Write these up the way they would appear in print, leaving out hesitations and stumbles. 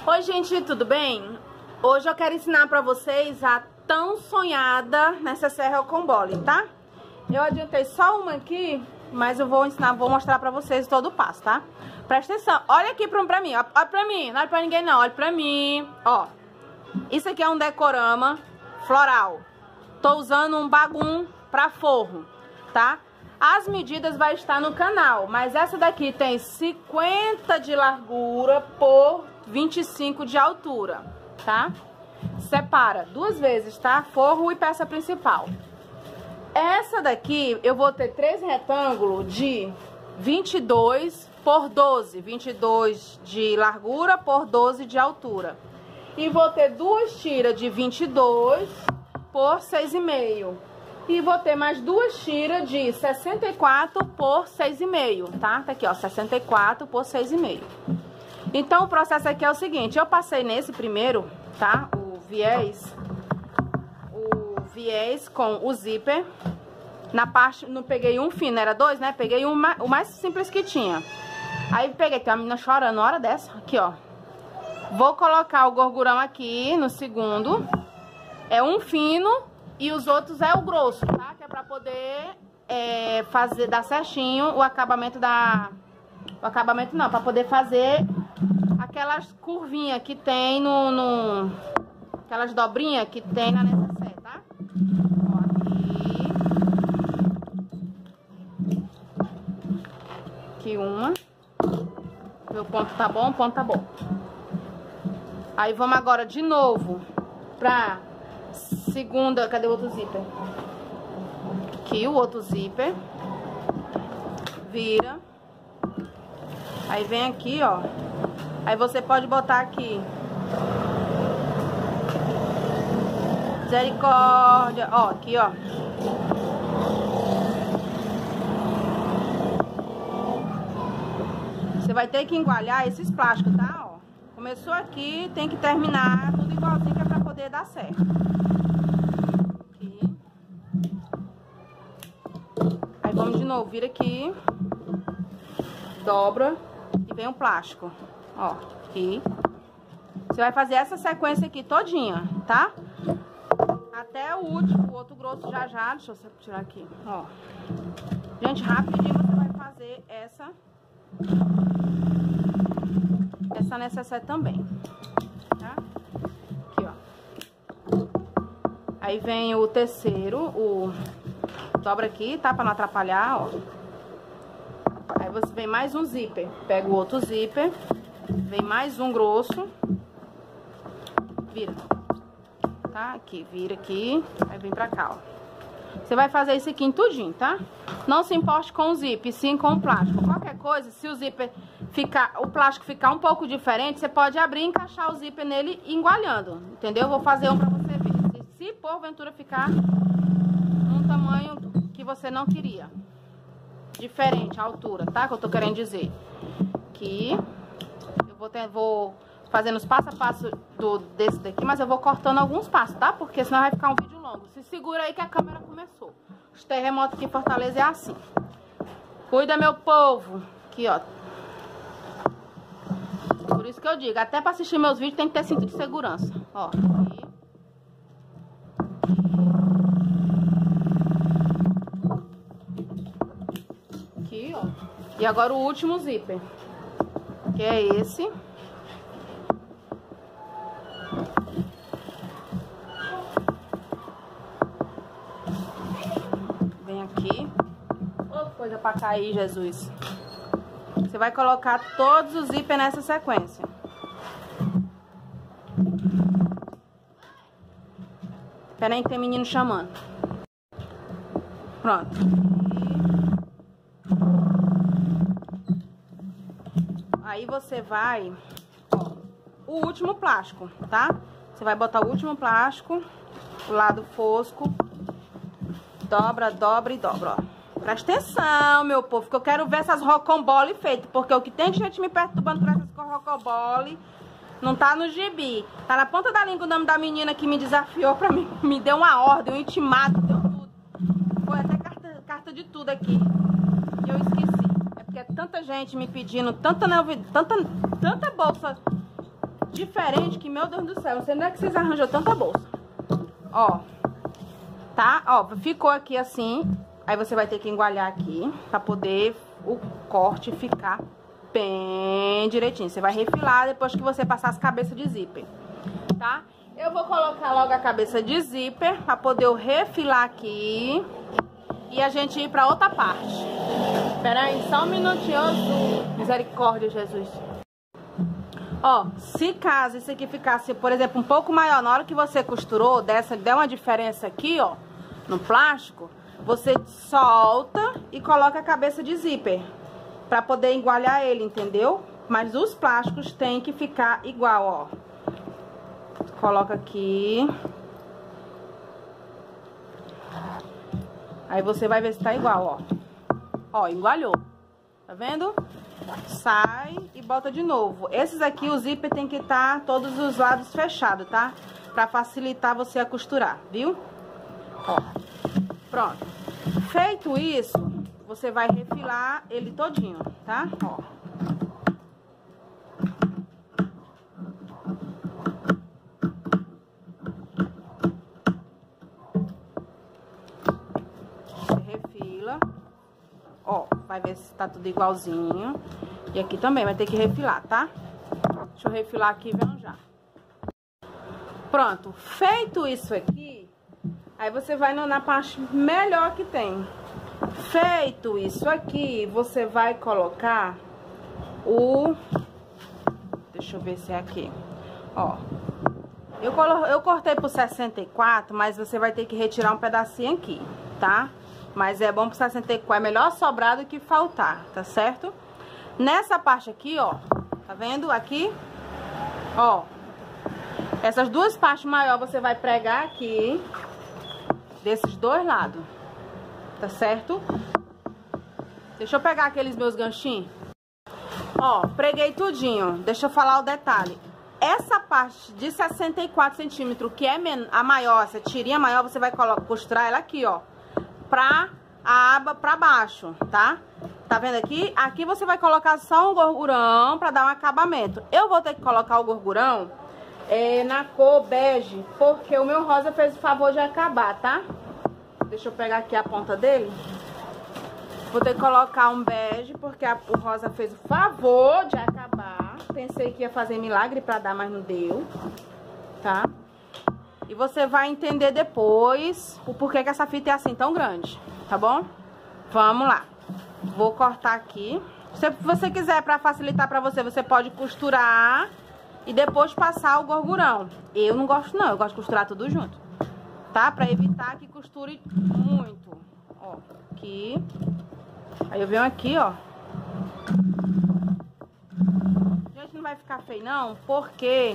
Oi gente, tudo bem? Hoje eu quero ensinar pra vocês a tão sonhada necessaire rocambole, tá? Eu adiantei só uma aqui, mas eu vou mostrar pra vocês todo o passo, tá? Presta atenção, olha aqui pra mim, olha pra mim, não olha pra ninguém não, olha pra mim, ó. Isso aqui é um decorama floral. Tô usando um bagum pra forro, tá? As medidas vai estar no canal, mas essa daqui tem 50 de largura por 25 de altura, tá? Separa duas vezes, tá? Forro e peça principal. Essa daqui eu vou ter 3 retângulos de 22 por 12, 22 de largura por 12 de altura. E vou ter 2 tiras de 22 por 6,5. E vou ter mais 2 tiras de 64 por 6,5, tá? Tá aqui, ó, 64 por 6,5. Então, o processo aqui é o seguinte, eu passei nesse primeiro, tá? O viés com o zíper. Na parte, não peguei um fino, era 2, né? Peguei o mais simples que tinha. Aí peguei, tem uma menina chorando na hora dessa, aqui, ó. Vou colocar o gorgurão aqui no segundo. É um fino e os outros é o grosso, tá? Que é pra poder dar certinho o acabamento da... O acabamento não, pra poder fazer aquelas curvinhas que tem aquelas dobrinhas que tem na necessaire, tá? Ó, aqui uma. Meu ponto tá bom, o ponto tá bom. Aí vamos agora de novo pra segunda, cadê o outro zíper? Aqui o outro zíper. Vira. Aí vem aqui, ó. Aí você pode botar aqui. Misericórdia. Ó, aqui, ó. Você vai ter que engualhar esses plásticos, tá? Ó. Começou aqui, tem que terminar tudo igualzinho, que é pra poder dar certo. Aqui. Aí vamos de novo, vira aqui. Dobra. E vem um plástico, ó, aqui. Você vai fazer essa sequência aqui todinha, tá? Até o último, o outro grosso já. Deixa eu tirar aqui, ó. Gente, rapidinho você vai fazer essa necessaire também, tá? Aqui, ó. Aí vem o terceiro, dobra aqui, tá? Pra não atrapalhar, ó. Aí você vem mais um zíper, pega o outro zíper, vem mais um grosso, vira, tá? Aqui, vira aqui, aí vem pra cá, ó. Você vai fazer isso aqui em tudinho, tá? Não se importe com o zíper, sim com o plástico. Qualquer coisa, se o zíper o plástico ficar um pouco diferente, você pode abrir e encaixar o zíper nele engualhando, entendeu? Vou fazer um pra você ver. Se porventura ficar num tamanho que você não queria. Diferente a altura, tá? Que eu tô querendo dizer. Aqui. Eu vou fazendo os passo a passo desse daqui, mas eu vou cortando alguns passos, tá? Porque senão vai ficar um vídeo longo. Se segura aí que a câmera começou. Os terremotos aqui em Fortaleza é assim. Cuida, meu povo. Aqui, ó. Por isso que eu digo, até pra assistir meus vídeos tem que ter cinto de segurança. Ó, aqui. Aqui, ó. E agora o último zíper, que é esse. Vem aqui. Outra coisa pra cair, Jesus. Você vai colocar todos os zíper nessa sequência. Espera aí que tem menino chamando. Pronto. Aí você vai, ó, o último plástico, tá? Você vai botar o último plástico, o lado fosco, dobra, dobra e dobra, ó. Presta atenção, meu povo, porque eu quero ver essas rocambole feitas, porque o que tem de gente me perturbando por essas rocambole não tá no gibi. Tá na ponta da língua o nome da menina que me desafiou pra mim, me deu uma ordem, um intimado, deu tudo. Foi até carta de tudo aqui, e eu esqueci. É porque é tanta gente me pedindo, tanta bolsa diferente que, meu Deus do céu, não sei onde é que vocês arranjam tanta bolsa. Ó, tá? Ó, ficou aqui assim. Aí você vai ter que engualhar aqui pra poder o corte ficar bem direitinho. Você vai refilar depois que você passar as cabeças de zíper, tá? Eu vou colocar logo a cabeça de zíper pra poder eu refilar aqui e a gente ir pra outra parte. Pera aí, só um minutinho. Misericórdia, Jesus. Ó, se caso isso aqui ficasse, por exemplo, um pouco maior, na hora que você costurou, der uma diferença aqui, ó, no plástico, você solta e coloca a cabeça de zíper pra poder engualhar ele, entendeu? Mas os plásticos tem que ficar igual, ó. Coloca aqui. Aí você vai ver se tá igual, ó. Ó, engualhou. Tá vendo? Sai e bota de novo. Esses aqui, o zíper tem que estar todos os lados fechados, tá? Pra facilitar você a costurar, viu? Ó, pronto. Feito isso, você vai refilar ele todinho, tá? Ó. Ó, vai ver se tá tudo igualzinho. E aqui também vai ter que refilar, tá? Deixa eu refilar aqui e venho já. Pronto, feito isso aqui, aí você vai na parte melhor que tem. Feito isso aqui, você vai colocar o... Deixa eu ver se é aqui. Ó, eu cortei por 64, mas você vai ter que retirar um pedacinho aqui, tá? Mas é bom pro 64, é melhor sobrar do que faltar, tá certo? Nessa parte aqui, ó, tá vendo aqui? Ó, essas duas partes maiores você vai pregar aqui, desses dois lados, tá certo? Deixa eu pegar aqueles meus ganchinhos. Ó, preguei tudinho, deixa eu falar o detalhe. Essa parte de 64 centímetros, que é a maior, essa tirinha maior, você vai costurar ela aqui, ó. Pra a aba pra baixo, tá? Tá vendo aqui? Aqui você vai colocar só um gorgurão pra dar um acabamento. Eu vou ter que colocar o gorgurão na cor bege, porque o meu rosa fez o favor de acabar, tá? Deixa eu pegar aqui a ponta dele. Vou ter que colocar um bege, porque o rosa fez o favor de acabar. Pensei que ia fazer milagre pra dar, mas não deu, tá? E você vai entender depois o porquê que essa fita é assim tão grande, tá bom? Vamos lá. Vou cortar aqui. Se você quiser, pra facilitar pra você, você pode costurar e depois passar o gorgurão. Eu não gosto não, eu gosto de costurar tudo junto, tá? Pra evitar que costure muito. Ó, aqui. Aí eu venho aqui, ó. Gente, não vai ficar feio não, porque...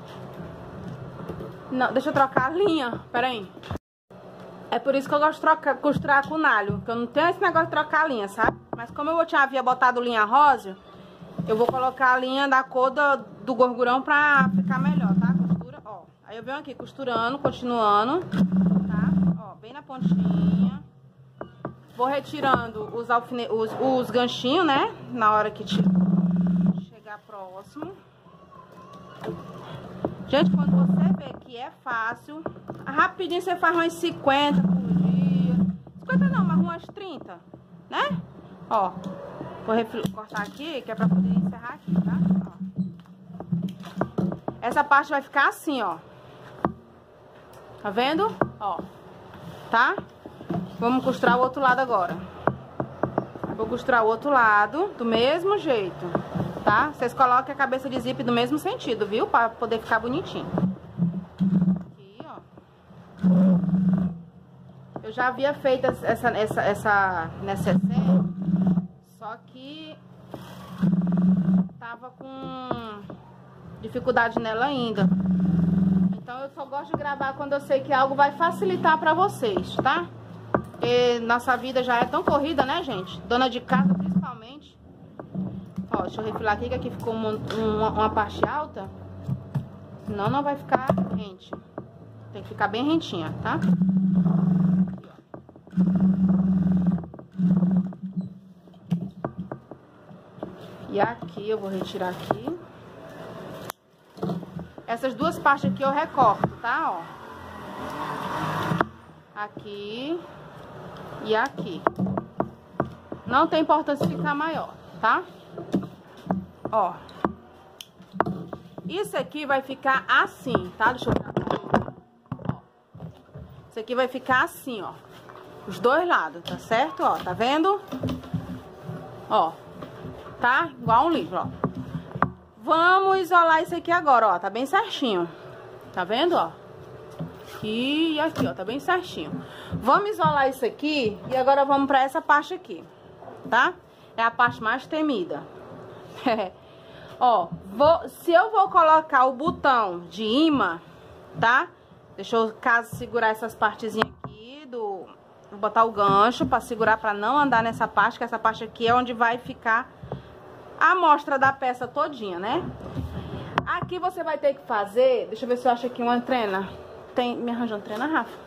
Não, deixa eu trocar a linha, pera aí. É por isso que eu gosto de costurar com nalho, que eu não tenho esse negócio de trocar a linha, sabe? Mas como eu havia botado linha rosa, eu vou colocar a linha da cor do gorgurão pra ficar melhor, tá? Costura, ó. Aí eu venho aqui costurando, continuando, tá? Ó, bem na pontinha. Vou retirando os ganchinhos, né? Na hora que chegar próximo. Gente, quando você vê que é fácil, rapidinho você faz umas 50 por dia. 50 não, mas umas 30, né? Ó, vou cortar aqui, que é pra poder encerrar aqui, tá? Ó. Essa parte vai ficar assim, ó. Tá vendo? Ó, tá? Vamos costurar o outro lado agora. Vou costurar o outro lado do mesmo jeito, tá? Vocês colocam a cabeça de zíper do mesmo sentido, viu? Pra poder ficar bonitinho. Aqui, ó. Eu já havia feito essa necessaire, só que tava com dificuldade nela ainda. Então eu só gosto de gravar quando eu sei que algo vai facilitar pra vocês, tá? Porque nossa vida já é tão corrida, né, gente? Dona de casa, principalmente. Ó, deixa eu refilar aqui, que aqui ficou uma parte alta. Senão não vai ficar rente. Tem que ficar bem rentinha, tá? Aqui, ó. E aqui, eu vou retirar aqui. essas duas partes aqui eu recorto, tá? Ó. Aqui e aqui. Não tem importância ficar maior, tá? Ó. Isso aqui vai ficar assim, tá? Deixa eu ver. Isso aqui vai ficar assim, ó. Os dois lados, tá certo? Ó, tá vendo? Ó. Tá? Igual um livro, ó. Vamos isolar isso aqui agora, ó. Tá bem certinho. Tá vendo, ó? Aqui e aqui, ó. Tá bem certinho. Vamos isolar isso aqui e agora vamos pra essa parte aqui. Tá? É a parte mais temida. Ó, se eu vou colocar o botão de imã, tá? Deixa eu, caso, segurar essas partezinhas aqui vou botar o gancho pra segurar, pra não andar nessa parte, que essa parte aqui é onde vai ficar a amostra da peça todinha, né? Aqui você vai ter que fazer, deixa eu ver se eu acho aqui uma trena. Me arranjou uma trena, Rafa?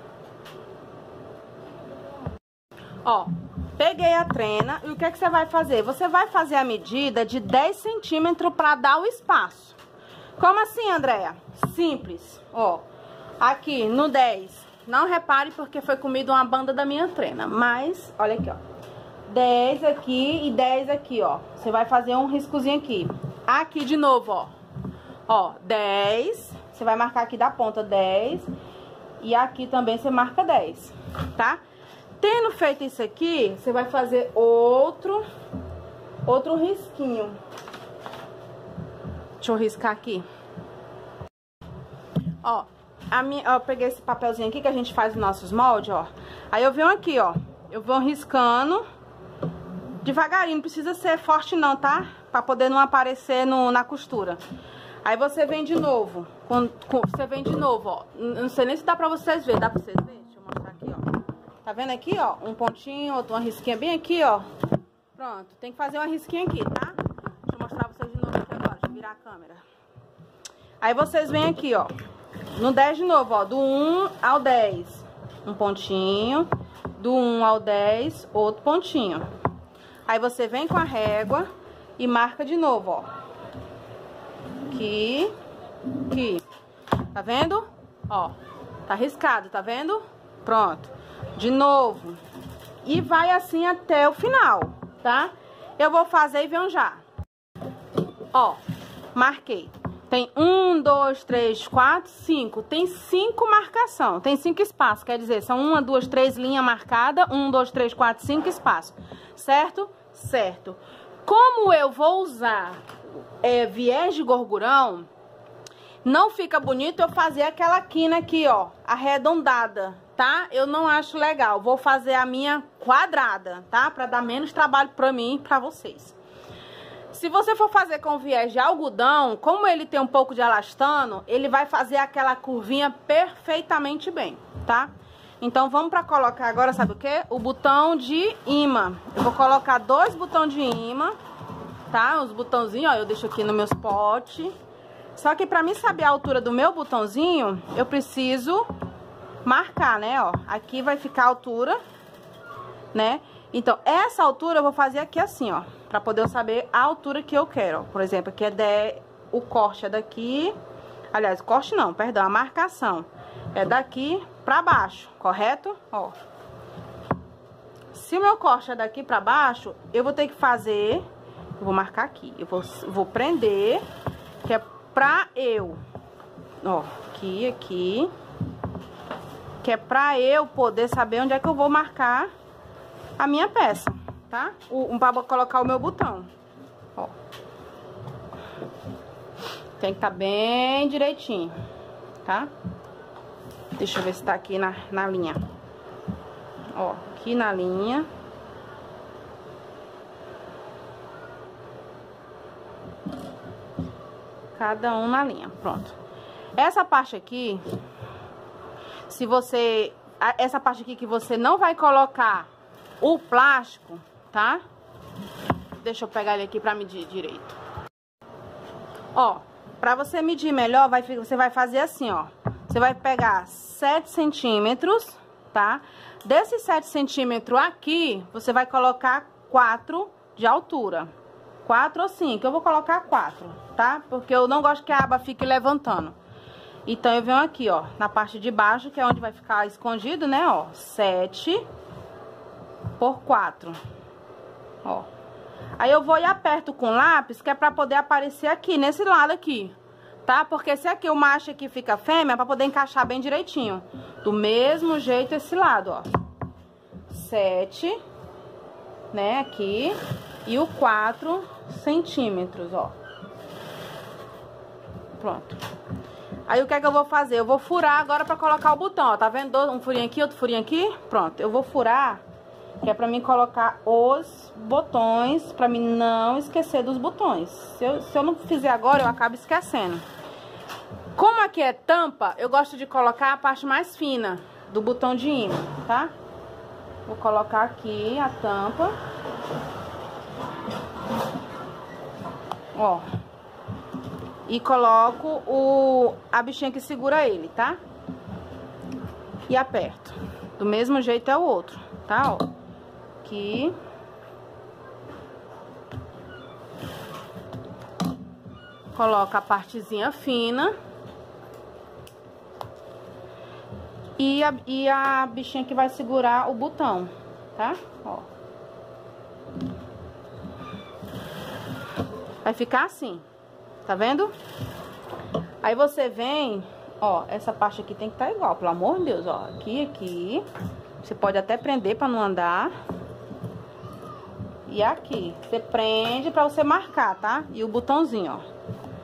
Ó, peguei a trena e o que é que você vai fazer? Você vai fazer a medida de 10 centímetros pra dar o espaço. Como assim, Andréia? Simples, ó. Aqui no 10, não repare porque foi comido uma banda da minha trena, mas olha aqui, ó. 10 aqui e 10 aqui, ó. Você vai fazer um riscozinho aqui. Aqui de novo, ó. Ó, 10. Você vai marcar aqui da ponta 10. E aqui também você marca 10, tá? Tendo feito isso aqui, você vai fazer outro risquinho. Deixa eu riscar aqui. Ó, eu peguei esse papelzinho aqui que a gente faz os nossos moldes, ó. Aí eu venho aqui, ó. Eu vou riscando devagarinho, não precisa ser forte não, tá? Pra poder não aparecer na costura. Aí você vem de novo. Você vem de novo, ó. Não sei nem se dá pra vocês verem. Dá pra vocês verem? Deixa eu mostrar aqui, ó. Tá vendo aqui, ó? Um pontinho, outro, uma risquinha bem aqui, ó. Pronto. Tem que fazer uma risquinha aqui, tá? Deixa eu mostrar pra vocês de novo aqui agora. Deixa eu virar a câmera. Aí vocês vêm aqui, ó. No 10 de novo, ó. Do 1 ao 10. Um pontinho. Do 1 ao 10, outro pontinho. Aí você vem com a régua e marca de novo, ó. Aqui. Aqui. Tá vendo? Ó. Tá riscado, tá vendo? Pronto. De novo. E vai assim até o final, tá? Eu vou fazer e venho já. Ó. Marquei. Tem 1, 2, 3, 4, 5. Tem 5 marcação. Tem 5 espaços. Quer dizer, são 1, 2, 3 linhas marcadas. 1, 2, 3, 4, 5 espaços. Certo? Certo. Como eu vou usar viés de gorgurão, não fica bonito eu fazer aquela quina aqui, ó, arredondada, tá? Eu não acho legal. Vou fazer a minha quadrada, tá? Pra dar menos trabalho pra mim e pra vocês. Se você for fazer com viés de algodão, como ele tem um pouco de elastano, ele vai fazer aquela curvinha perfeitamente bem, tá? Então, vamos pra colocar agora, sabe o quê? O botão de imã. Eu vou colocar 2 botões de imã, tá? Os botãozinhos, ó, eu deixo aqui no meus potes. Só que pra mim saber a altura do meu botãozinho, eu preciso marcar, né, ó. Aqui vai ficar a altura, né? Então, essa altura eu vou fazer aqui assim, ó. Pra poder eu saber a altura que eu quero. Por exemplo, aqui é 10, o corte é daqui. Aliás, o corte não, perdão, a marcação é daqui pra baixo, correto? Ó. Se o meu corte é daqui pra baixo, eu vou ter que fazer... Eu vou marcar aqui. Eu vou prender, que é pra eu... Ó, aqui. Que é pra eu poder saber onde é que eu vou marcar a minha peça, tá? Pra colocar o meu botão. Ó. Tem que estar bem direitinho, tá? Deixa eu ver se tá aqui na linha. Ó, aqui na linha. Cada um na linha, pronto. Essa parte aqui, se você... Essa parte aqui que você não vai colocar o plástico, tá? Deixa eu pegar ele aqui pra medir direito. Ó, pra você medir melhor, você vai fazer assim, ó. Você vai pegar 7 centímetros, tá? Desses 7 centímetros aqui, você vai colocar 4 de altura. 4 ou 5, eu vou colocar 4, tá? Porque eu não gosto que a aba fique levantando. Então, eu venho aqui, ó, na parte de baixo, que é onde vai ficar escondido, né, ó. 7 por 4. Ó. Aí eu vou e aperto com lápis, que é pra poder aparecer aqui, nesse lado aqui, tá? Porque se aqui o macho aqui fica fêmea, é pra poder encaixar bem direitinho. Do mesmo jeito esse lado, ó. 7, né, aqui. E o 4 centímetros, ó. Pronto. Aí o que é que eu vou fazer? Eu vou furar agora pra colocar o botão, ó. Tá vendo? Um furinho aqui, outro furinho aqui. Pronto, eu vou furar, que é pra mim colocar os botões, pra mim não esquecer dos botões. Se eu não fizer agora, eu acabo esquecendo. Como aqui é tampa, eu gosto de colocar a parte mais fina do botão de ímã, tá? Vou colocar aqui a tampa. Ó. E coloco a bichinha que segura ele, tá? E aperto. Do mesmo jeito é o outro, tá? Ó. Aqui. Coloca a partezinha fina. E a bichinha que vai segurar o botão, tá? Ó. Vai ficar assim. Tá vendo? Aí você vem, ó, essa parte aqui tem que estar igual, pelo amor de Deus, ó. Aqui. Você pode até prender pra não andar. E aqui, você prende pra você marcar, tá? E o botãozinho, ó.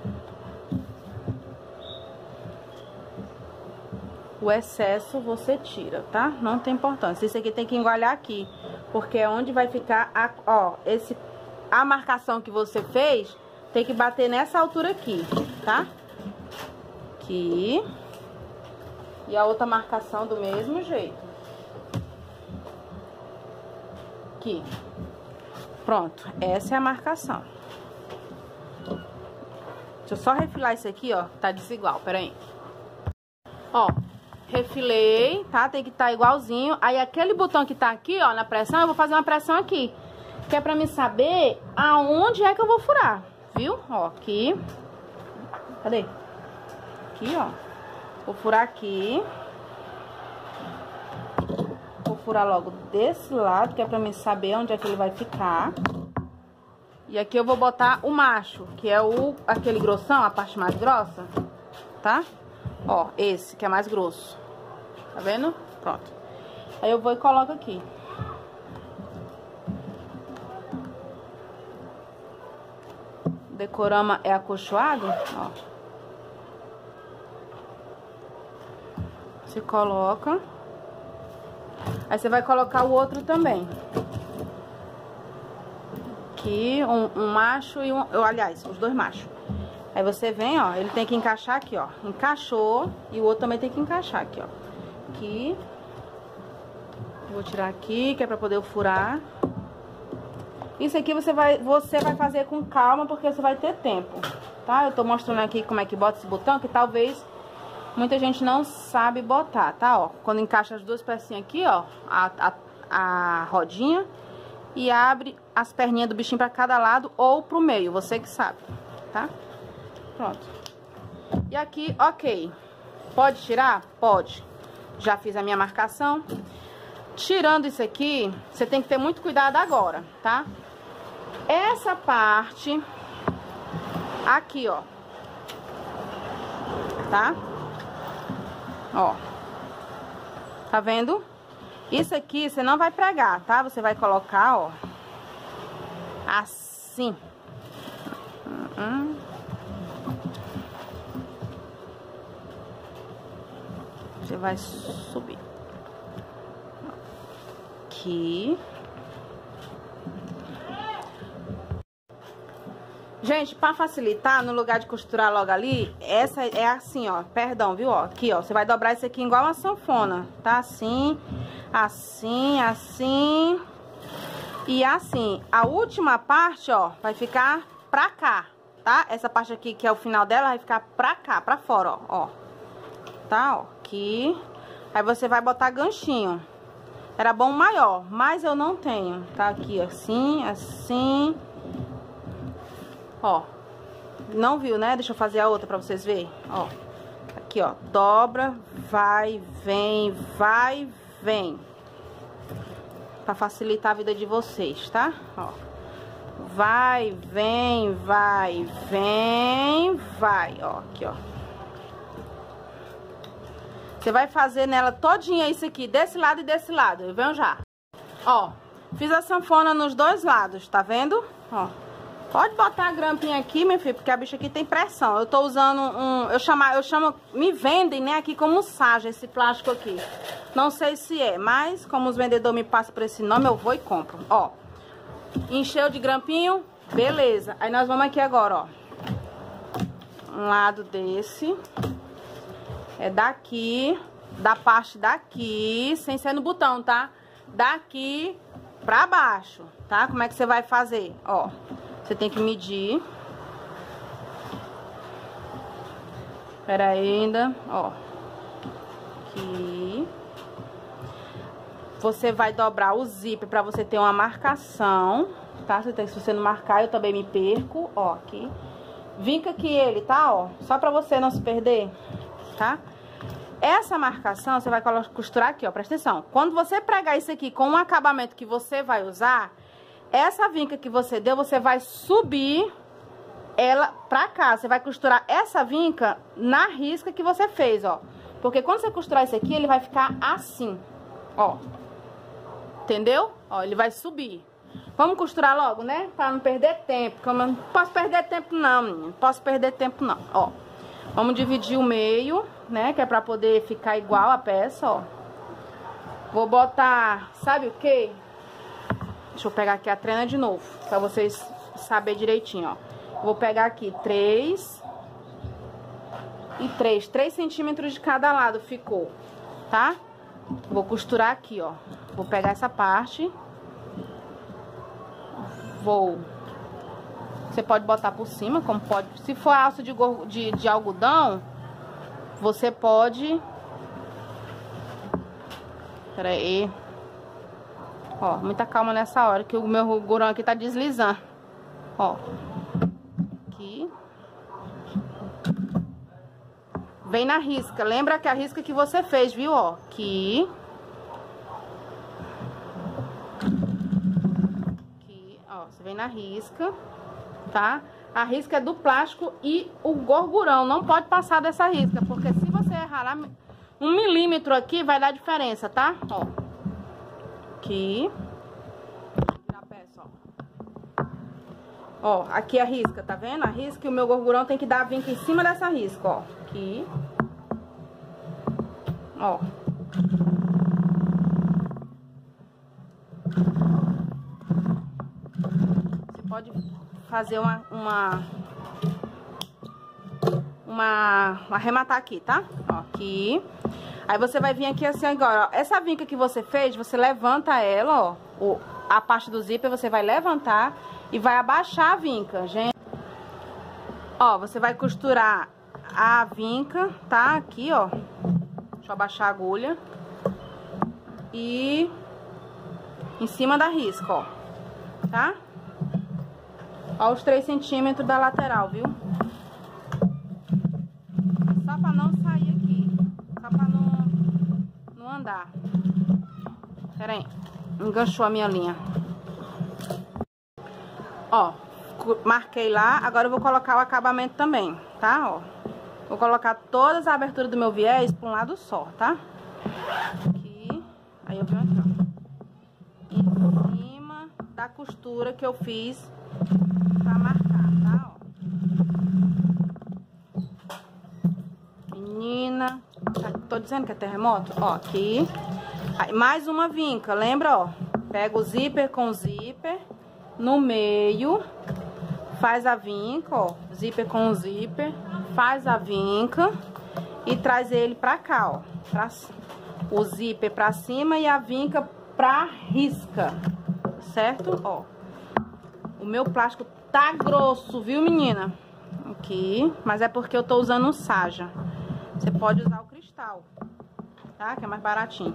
O excesso você tira, tá? Não tem importância. Isso aqui tem que engualhar aqui, porque é onde vai ficar, a marcação que você fez, tem que bater nessa altura aqui, tá? Aqui. E a outra marcação do mesmo jeito. Aqui. Pronto, essa é a marcação. Deixa eu só refilar isso aqui, ó, tá desigual, peraí. Ó, refilei, tá? Tem que estar igualzinho. Aí aquele botão que tá aqui, ó, na pressão, eu vou fazer uma pressão aqui. Que é pra me saber aonde é que eu vou furar, viu? Ó, aqui. Cadê? Aqui, ó. Vou furar aqui. Vou furar logo desse lado, que é pra mim saber onde é que ele vai ficar. E aqui eu vou botar o macho, que é aquele grossão, a parte mais grossa, tá? Ó, esse que é mais grosso. Tá vendo? Pronto. Aí eu vou e coloco aqui. O decorama é acolchoado, ó. Você coloca. Aí você vai colocar o outro também. Aqui, um macho e aliás, os dois machos. Aí você vem, ó, ele tem que encaixar aqui, ó. Encaixou e o outro também tem que encaixar aqui, ó. Aqui. Vou tirar aqui, que é pra poder furar. Isso aqui você vai fazer com calma, porque você vai ter tempo, tá? Eu tô mostrando aqui como é que bota esse botão, que talvez muita gente não sabe botar, tá? Ó, quando encaixa as duas pecinhas aqui, ó, a rodinha, e abre as perninhas do bichinho pra cada lado ou pro meio, você que sabe, tá? Pronto. E aqui, ok. Pode tirar? Pode. Já fiz a minha marcação. Tirando isso aqui, você tem que ter muito cuidado agora, tá? Essa parte aqui, ó. Tá? Ó. Tá vendo? Isso aqui você não vai pregar, tá? Você vai colocar, ó. Assim. Você vai subir. Aqui. Gente, pra facilitar, no lugar de costurar logo ali, essa é assim, ó, perdão, viu, ó, aqui, ó, você vai dobrar isso aqui igual uma sanfona, tá? Assim, assim, assim e assim. A última parte, ó, vai ficar pra cá, tá? Essa parte aqui, que é o final dela, vai ficar pra cá, pra fora, ó, tá, ó, aqui. Aí você vai botar ganchinho. Era bom maior, mas eu não tenho, tá? Aqui, assim, assim. Ó, não viu, né? Deixa eu fazer a outra pra vocês verem, ó. Aqui, ó, dobra, vai, vem, vai, vem. Pra facilitar a vida de vocês, tá? Ó. Vai, vem, vai, vem, vai. Ó, aqui, ó. Você vai fazer nela todinha isso aqui, desse lado e desse lado. Eu venho já. Ó, fiz a sanfona nos dois lados, tá vendo? Ó. Pode botar a grampinha aqui, meu filho, porque a bicha aqui tem pressão. Eu tô usando eu chamo, me vendem, né, aqui como saja, esse plástico aqui. Não sei se é, mas como os vendedores me passam por esse nome, eu vou e compro. Ó, encheu de grampinho, beleza. Aí nós vamos aqui agora, ó. Um lado desse. É daqui, da parte daqui, sem ser no botão, tá? Daqui pra baixo, tá? Como é que você vai fazer? Ó. Você tem que medir. Espera ainda, ó. Aqui. Você vai dobrar o zíper pra você ter uma marcação, tá? Se você não marcar, eu também me perco, ó, aqui. Vinca aqui ele, tá, ó? Só pra você não se perder, tá? Essa marcação você vai costurar aqui, ó, presta atenção. Quando você pregar isso aqui com um acabamento que você vai usar... Essa vinca que você deu, você vai subir ela pra cá. Você vai costurar essa vinca na risca que você fez, ó. Porque quando você costurar isso aqui, ele vai ficar assim, ó. Entendeu? Ó, ele vai subir. Vamos costurar logo, né? Pra não perder tempo. Porque eu não posso perder tempo não, menina. Não posso perder tempo não, ó. Vamos dividir o meio, né? Que é pra poder ficar igual a peça, ó. Vou botar, sabe o quê? Deixa eu pegar aqui a trena de novo, pra vocês saberem direitinho, ó. Vou pegar aqui 3 e 3. 3 centímetros de cada lado ficou, tá? Vou costurar aqui, ó. Vou pegar essa parte. Você pode botar por cima, como pode. Se for alça de algodão, você pode... Pera aí. Ó, muita calma nessa hora, que o meu gurão aqui tá deslizando. Ó. Aqui. Vem na risca. Lembra que a risca que você fez, viu? Ó. Aqui. Aqui, ó. Você vem na risca, tá? A risca é do plástico e o gorgurão. Não pode passar dessa risca, porque se você errar 1 milímetro aqui, vai dar diferença, tá? Ó. Aqui. Já peço, ó. Ó, aqui a risca, tá vendo? A risca e o meu gorgurão tem que dar a vinca em cima dessa risca, ó. Aqui. Ó. Você pode fazer arrematar aqui, tá? Ó, aqui. Aí você vai vir aqui assim agora, ó. Essa vinca que você fez, você levanta ela, ó. A parte do zíper você vai levantar e vai abaixar a vinca, gente. Ó, você vai costurar a vinca, tá? Aqui, ó. Deixa eu abaixar a agulha. E em cima da risca, ó. Tá? Ó os 3 centímetros da lateral, viu? Só pra não sair aqui. Só pra não andar. Pera aí. Enganchou a minha linha. Ó, marquei lá. Agora eu vou colocar o acabamento também, tá? Ó. Vou colocar todas as aberturas do meu viés pra um lado só, tá? Aqui. Aí eu venho aqui, ó. Em cima da costura que eu fiz pra marcar, tá? Ó. Menina, tô dizendo que é terremoto? Ó, aqui. Aí, mais uma vinca, lembra, ó? Pega o zíper com o zíper no meio, faz a vinca, ó. Zíper com o zíper, faz a vinca e traz ele pra cá, ó. O zíper pra cima e a vinca pra risca, certo? Ó. O meu plástico tá grosso, viu, menina? Aqui, mas é porque eu tô usando o saja. Você pode usar o cristal, tá? Que é mais baratinho.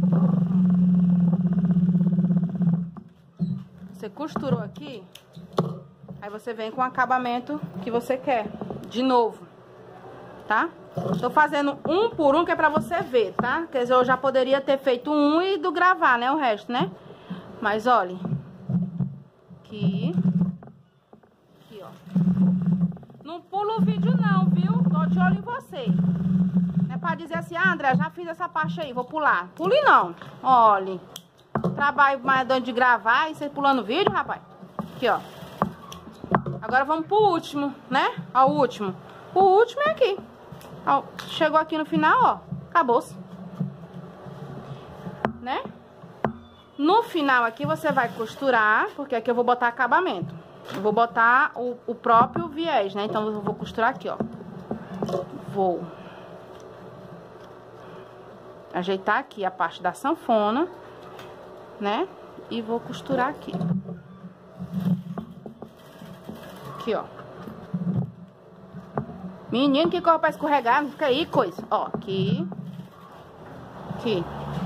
Você costurou aqui, aí você vem com o acabamento que você quer, de novo, tá? Tô fazendo um por um, que é pra você ver, tá? Quer dizer, eu já poderia ter feito um e do gravar, né? O resto, né? Mas, olha. Aqui. Aqui, ó. Não pula o vídeo não, viu? Tô de olho em você. Não é pra dizer assim, ah, André, já fiz essa parte aí, vou pular. Pule não. Olha. Trabalho mais dando de gravar e você pulando o vídeo, rapaz. Aqui, ó. Agora vamos pro último, né? Ó, o último. O último é aqui. Ó, chegou aqui no final, ó. Acabou-se. Né? No final aqui você vai costurar, porque aqui eu vou botar acabamento. Eu vou botar o próprio viés, né? Então eu vou costurar aqui, ó. Vou ajeitar aqui a parte da sanfona, né? E vou costurar aqui. Aqui, ó. Menino, que corre pra escorregar, não fica aí, coisa. Ó, aqui. Aqui.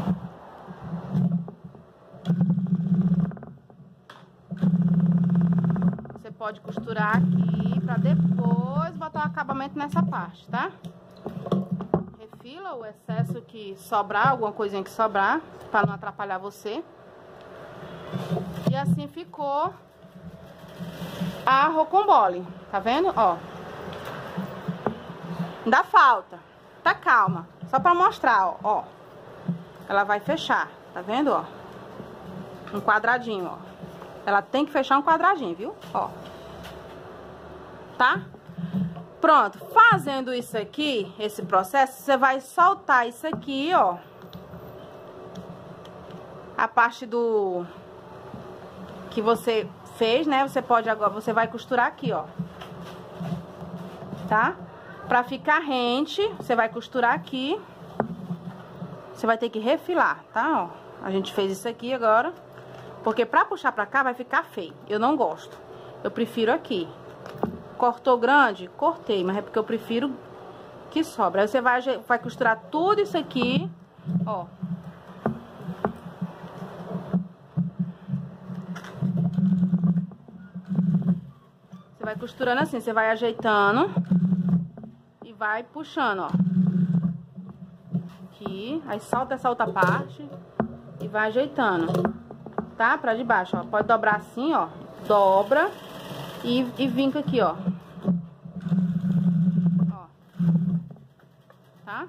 Você pode costurar aqui pra depois botar o acabamento nessa parte, tá? Refila o excesso que sobrar, alguma coisinha que sobrar, pra não atrapalhar você. E assim ficou a rocambole, tá vendo? Ó. Ainda falta. Tá calma. Só pra mostrar, ó. Ela vai fechar, tá vendo, ó? Um quadradinho, ó. Ela tem que fechar um quadradinho, viu? Ó. Tá? Pronto. Fazendo isso aqui, esse processo, você vai soltar isso aqui, ó. A parte do que você fez, né? Você pode agora, você vai costurar aqui, ó. Tá? Pra ficar rente, você vai costurar aqui. Você vai ter que refilar, tá? Ó, a gente fez isso aqui agora. Porque pra puxar pra cá vai ficar feio. Eu não gosto. Eu prefiro aqui. Cortou grande? Cortei, mas é porque eu prefiro que sobra. Aí você vai costurar tudo isso aqui, ó. Você vai costurando assim, você vai ajeitando e vai puxando, ó. Aqui, aí solta essa outra parte e vai ajeitando, tá? Pra de baixo, ó. Pode dobrar assim, ó. Dobra e vinca aqui, ó. Ó. Tá?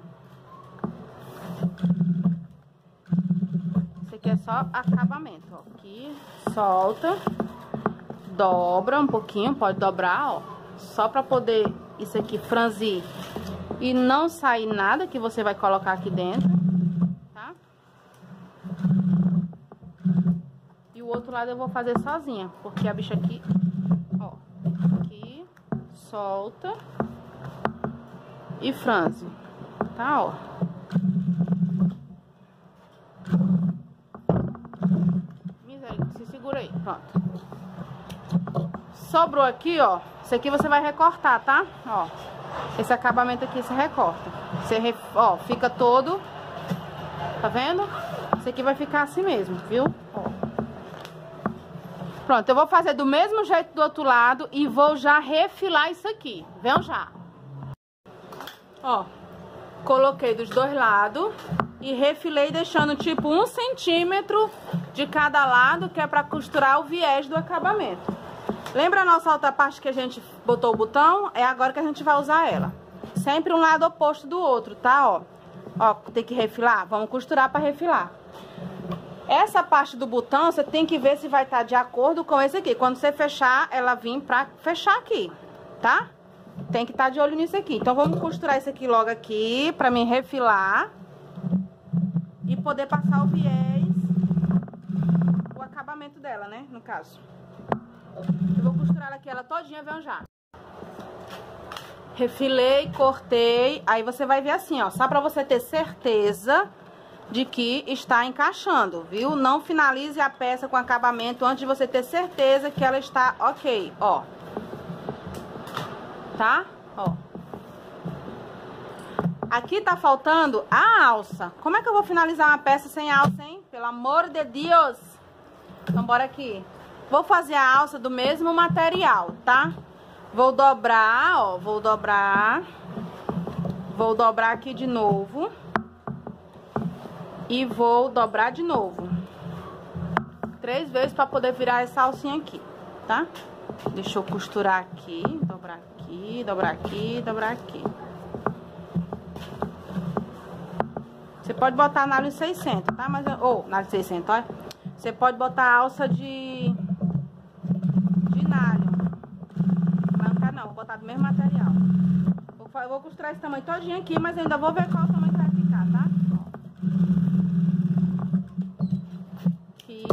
Isso aqui é só acabamento, ó. Aqui, solta. Dobra um pouquinho, pode dobrar, ó. Só pra poder isso aqui franzir e não sair nada que você vai colocar aqui dentro, tá? E o outro lado eu vou fazer sozinha, porque a bicha aqui, ó, aqui, solta e franze, tá, ó. Misericórdia, se segura aí, pronto. Sobrou aqui, ó, isso aqui você vai recortar, tá? Ó, esse acabamento aqui você recorta. Você, ó, fica todo, tá vendo? Esse aqui vai ficar assim mesmo, viu? Ó. Pronto, eu vou fazer do mesmo jeito do outro lado e vou já refilar isso aqui. Vem já. Ó, coloquei dos dois lados e refilei deixando tipo 1 centímetro de cada lado, que é pra costurar o viés do acabamento. Lembra a nossa outra parte que a gente botou o botão? É agora que a gente vai usar ela. Sempre um lado oposto do outro, tá? Ó, ó, tem que refilar? Vamos costurar pra refilar. Essa parte do botão, você tem que ver se vai estar de acordo com esse aqui. Quando você fechar, ela vem pra fechar aqui, tá? Tem que estar de olho nisso aqui. Então, vamos costurar isso aqui logo aqui, pra mim refilar. E poder passar o viés, o acabamento dela, né? No caso. Eu vou costurar aqui ela todinha, vem já. Refilei, cortei. Aí você vai ver assim, ó. Só pra você ter certeza de que está encaixando, viu? Não finalize a peça com acabamento antes de você ter certeza que ela está ok, ó. Tá? Ó. Aqui tá faltando a alça. Como é que eu vou finalizar uma peça sem alça, hein? Pelo amor de Deus. Então, bora aqui. Vou fazer a alça do mesmo material, tá? Vou dobrar, ó. Vou dobrar. Vou dobrar aqui de novo. E vou dobrar de novo. 3 vezes pra poder virar essa alcinha aqui, tá? Deixa eu costurar aqui, dobrar aqui, dobrar aqui, dobrar aqui. Você pode botar nalho 600, tá? Mas ou nalho 600, olha. Você pode botar alça de nalho. Não, vou botar do mesmo material. Eu vou costurar esse tamanho todinho aqui, mas ainda vou ver qual o tamanho que vai ficar, tá? Aqui.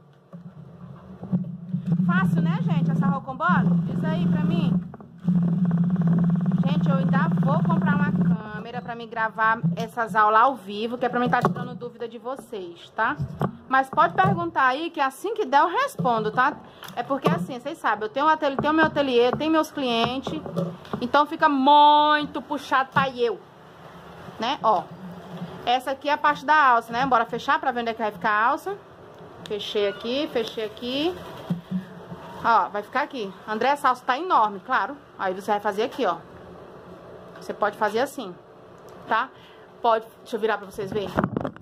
Fácil, né, gente, essa rocambole? Diz aí pra mim. Gente, eu ainda vou comprar uma câmera pra me gravar essas aulas ao vivo, que é pra mim estar tirando dúvida de vocês, tá? Mas pode perguntar aí, que assim que der eu respondo, tá? É porque assim, vocês sabem, eu tenho meu ateliê, tenho meus clientes, então fica muito puxado pra eu, né? Ó, essa aqui é a parte da alça, né? Bora fechar pra ver onde é que vai ficar a alça. Fechei aqui, fechei aqui. Ó, vai ficar aqui. André, essa alça tá enorme, claro. Aí você vai fazer aqui, ó. Você pode fazer assim, tá? Pode, deixa eu virar pra vocês verem.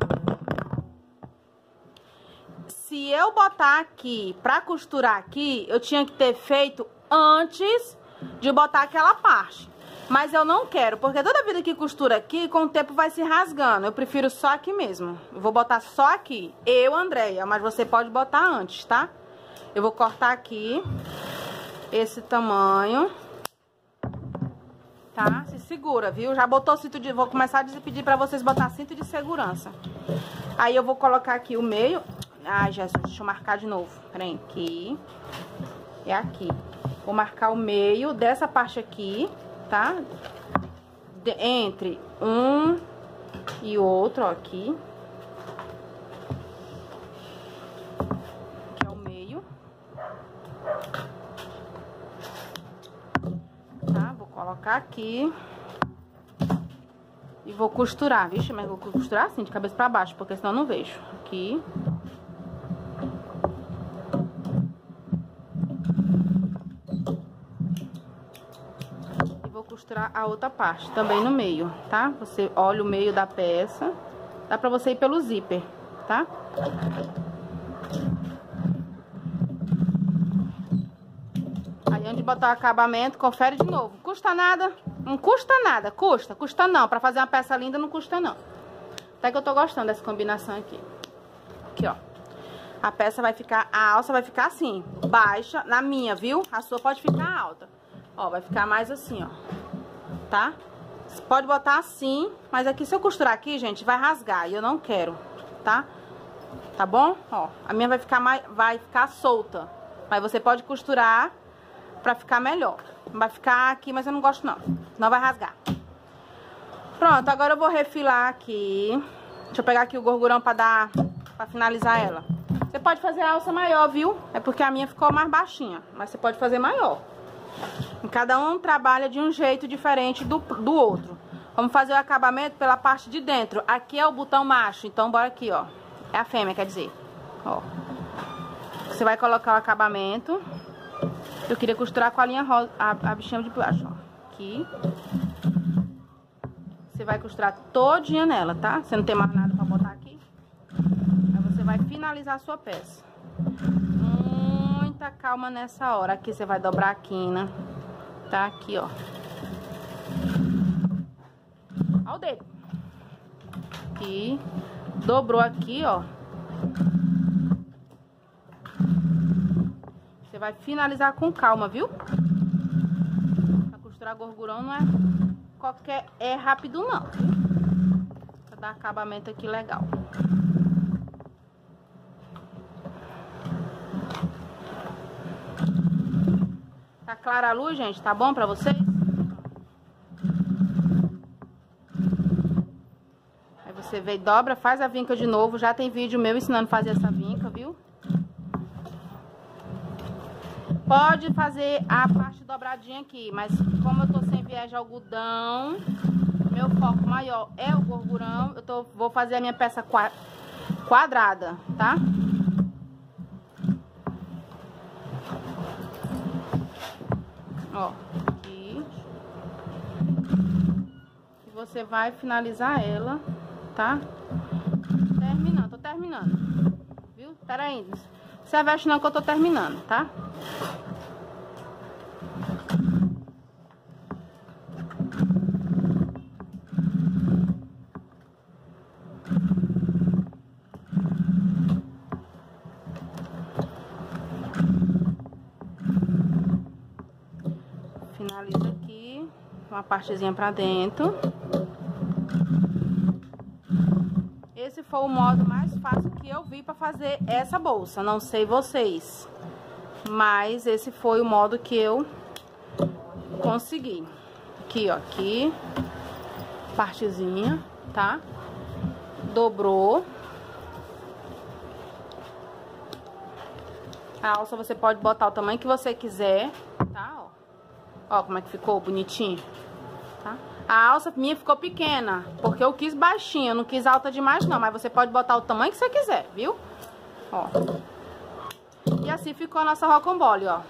Se eu botar aqui pra costurar aqui, eu tinha que ter feito antes de botar aquela parte. Mas eu não quero, porque toda vida que costura aqui, com o tempo vai se rasgando. Eu prefiro só aqui mesmo. Eu vou botar só aqui. Eu, Andréia, mas você pode botar antes, tá? Eu vou cortar aqui esse tamanho. Tá? Se segura, viu? Já botou o cinto de... Vou começar a pedir pra vocês botar cinto de segurança. Aí eu vou colocar aqui o meio... Ai, Jesus, deixa eu marcar de novo. Peraí, aqui. É aqui. Vou marcar o meio dessa parte aqui, tá? Entre um e outro, ó, aqui. Aqui é o meio. Tá? Vou colocar aqui. E vou costurar, vixe, mas vou costurar assim, de cabeça pra baixo, porque senão eu não vejo. Aqui. Costurar a outra parte, também no meio, tá? Você olha o meio da peça. Dá pra você ir pelo zíper, tá? Aí, antes de botar o acabamento, confere de novo. Custa nada? Não custa nada. Custa não. Pra fazer uma peça linda, não custa não. Até que eu tô gostando dessa combinação aqui. Aqui, ó. A peça vai ficar, a alça vai ficar assim, baixa, na minha, viu? A sua pode ficar alta. Ó, vai ficar mais assim, ó. Tá? Você pode botar assim, mas aqui, se eu costurar aqui, gente, vai rasgar. E eu não quero, tá? Tá bom? Ó, a minha vai ficar solta. Mas você pode costurar pra ficar melhor. Vai ficar aqui, mas eu não gosto não. Não vai rasgar. Pronto, agora eu vou refilar aqui. Deixa eu pegar aqui o gorgurão pra finalizar ela. Você pode fazer a alça maior, viu? É porque a minha ficou mais baixinha. Mas você pode fazer maior. Cada um trabalha de um jeito diferente do outro. Vamos fazer o acabamento pela parte de dentro. Aqui é o botão macho, então bora aqui, ó. É a fêmea, quer dizer. Ó. Você vai colocar o acabamento. Eu queria costurar com a linha rosa, a bichinha de baixo, ó. Aqui. Você vai costurar todinha nela, tá? Você não tem mais nada pra botar aqui. Aí você vai finalizar a sua peça. Muita calma nessa hora. Aqui você vai dobrar a quina. Tá aqui, ó. Ó o dedo. Aqui. Dobrou aqui, ó. Você vai finalizar com calma, viu? Pra costurar gorgurão não é rápido não. Pra dar acabamento aqui legal. Tá clara a luz, gente? Tá bom pra vocês? Aí você vem, dobra, faz a vinca de novo. Já tem vídeo meu ensinando a fazer essa vinca, viu? Pode fazer a parte dobradinha aqui, mas como eu tô sem viés de algodão, meu foco maior é o gorgurão, vou fazer a minha peça quadrada, tá? Ó, aqui. E você vai finalizar ela, tá? Tô terminando. Viu? Pera aí. Se aveste não que eu tô terminando, tá? Finaliza aqui, uma partezinha pra dentro. Esse foi o modo mais fácil que eu vi pra fazer essa bolsa. Não sei vocês, mas esse foi o modo que eu consegui. Aqui, ó, aqui, partezinha, tá? Dobrou. A alça você pode botar o tamanho que você quiser, tá? Ó como é que ficou bonitinho, tá? A alça minha ficou pequena, porque eu quis baixinha, eu não quis alta demais não, mas você pode botar o tamanho que você quiser, viu? Ó. E assim ficou a nossa rocambole, ó.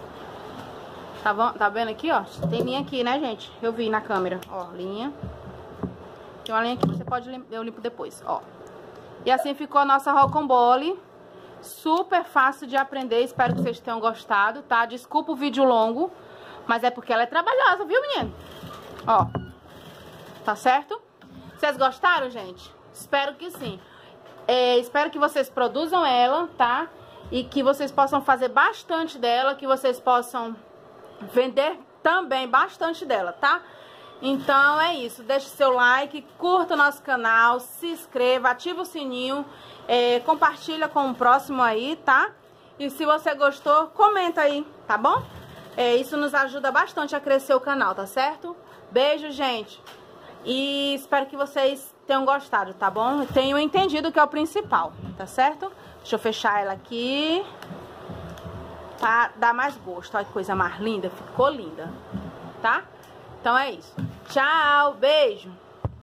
Tá vendo aqui, ó? Tem linha aqui, né, gente? Eu vi na câmera, ó, linha. Tem uma linha aqui, você pode, eu limpo depois, ó. E assim ficou a nossa rocambole. Super fácil de aprender, espero que vocês tenham gostado, tá? Desculpa o vídeo longo, mas é porque ela é trabalhosa, viu, menino? Ó, tá certo? Vocês gostaram, gente? Espero que sim. Espero que vocês produzam ela, tá? E que vocês possam fazer bastante dela, que vocês possam vender também bastante dela, tá? Então é isso, deixe seu like, curta o nosso canal, se inscreva, ativa o sininho, compartilha com o próximo aí, tá? E se você gostou, comenta aí, tá bom? Isso nos ajuda bastante a crescer o canal, tá certo? Beijo, gente. E espero que vocês tenham gostado, tá bom? Tenham entendido que é o principal, tá certo? Deixa eu fechar ela aqui pra dar mais gosto. Olha que coisa mais linda, ficou linda, tá? Então é isso. Tchau, beijo.